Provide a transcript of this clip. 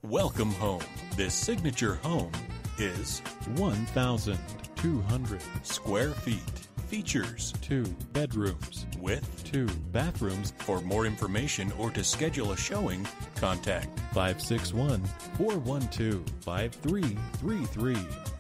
Welcome home. This signature home is 1,200 square feet. Features 2 bedrooms with 2 bathrooms. For more information or to schedule a showing, contact 561-412-5333.